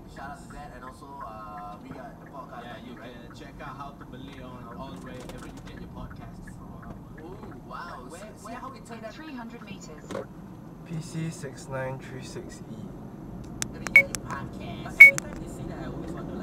shout out to that, and also we got the podcast. Yeah, you can check out How to Malay on all wherever you get your podcasts from. Oh wow! Where how we turn that? 300 meters. PC6936E. Let me get your podcast. But every time you say that, I always wonder